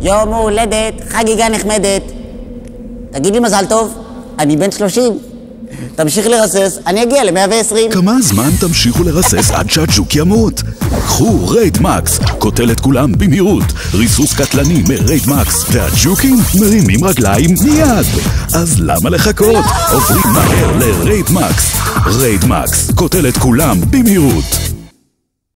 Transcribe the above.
יום הולדת, חגיגה נחמדת. תגיד לי מזל טוב, אני בן 30. תמשיך לרסס, אני אגיע ל-120. כמה זמן תמשיכו לרסס עד שהג'וק ימות? קחו רייד מקס, קוטל את כולם במהירות. ריסוס קטלני מרייד מקס, והג'וקים מרימים רגליים מיד. אז למה לחכות? עוברים מהר לרייד מקס. רייד מקס, קוטל את כולם במהירות.